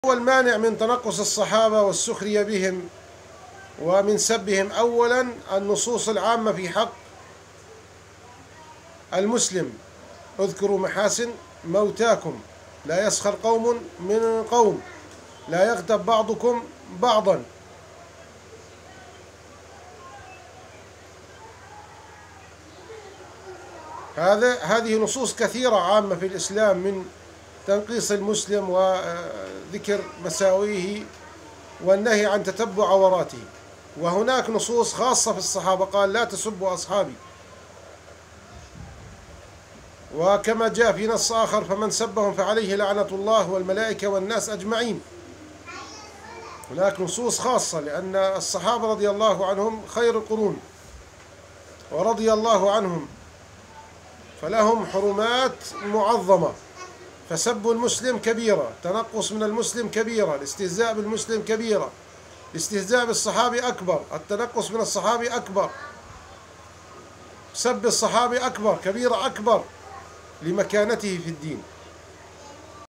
هو المانع من تنقص الصحابة والسخرية بهم ومن سبهم؟ أولا النصوص العامة في حق المسلم: اذكروا محاسن موتاكم، لا يسخر قوم من قوم، لا يغتب بعضكم بعضا. هذه نصوص كثيرة عامة في الإسلام من تنقيص المسلم وذكر مساويه والنهي عن تتبع عوراته. وهناك نصوص خاصة في الصحابة، قال: لا تسبوا أصحابي. وكما جاء في نص آخر: فمن سبهم فعليه لعنة الله والملائكة والناس أجمعين. هناك نصوص خاصة، لأن الصحابة رضي الله عنهم خير القرون ورضي الله عنهم، فلهم حرمات معظمة. فسب المسلم كبيرة، تنقص من المسلم كبيرة، الاستهزاء بالمسلم كبيرة، الاستهزاء بالصحابي أكبر، التنقص من الصحابي أكبر، سب الصحابي أكبر، كبيرة أكبر لمكانته في الدين.